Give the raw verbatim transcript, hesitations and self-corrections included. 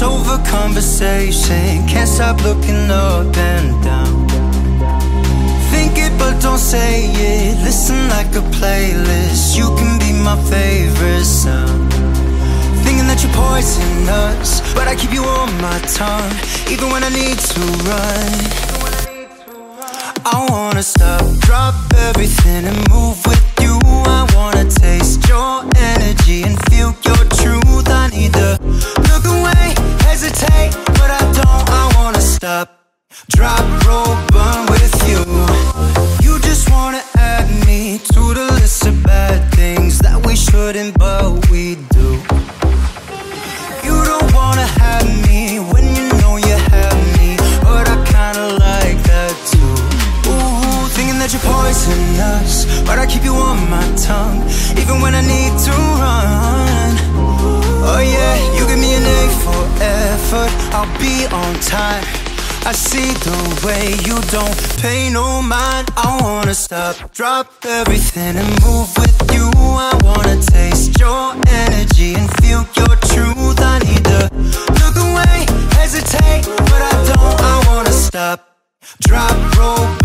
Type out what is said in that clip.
over conversation, can't stop looking up and down. Think it but don't say it, listen like a playlist. You can be my favorite sound. Thinking that you're poisonous, but I keep you on my tongue, even when I need to run. I wanna stop, drop everything and move with you. I wanna taste your energy and feel your truth. I need to look away, hesitate, but I don't. I wanna stop, drop, roll, burn with you. You just wanna add me to the list of bad things that we shouldn't, but we do. You don't wanna have me when you know you have me, but I kinda like that too. Ooh, thinking that you're poisonous, but I keep you on my tongue, even when I need to run. Oh yeah, you give me an A for effort, I'll be on time. I see the way you don't pay no mind. I wanna stop, drop everything and move with you. I wanna taste your energy and feel your truth. I need to look away, hesitate, but I don't. I wanna stop, drop, roll,